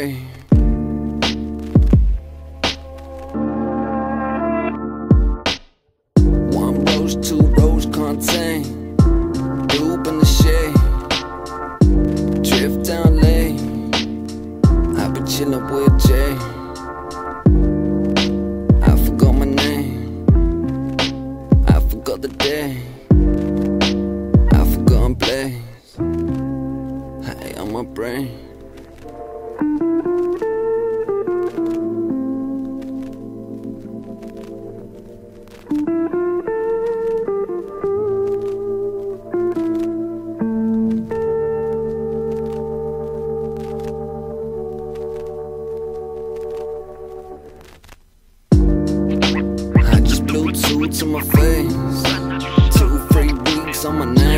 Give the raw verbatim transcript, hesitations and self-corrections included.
brain. One rose, two rose contain. Dupe in the shade. Drift down lane. I've been chillin' with Jay. I forgot my name. I forgot the day. I forgot place. Hey, on my brain. I just blew two to my face. Two free weeks on my name.